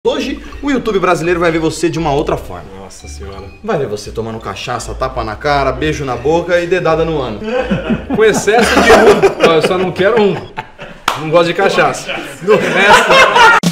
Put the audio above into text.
Hoje, o YouTube brasileiro vai ver você de uma outra forma. Nossa senhora. Vai ver você tomando cachaça, tapa na cara, beijo na boca e dedada no ano. Com excesso de rum. Eu só não quero rum. Não gosto de cachaça. No resto...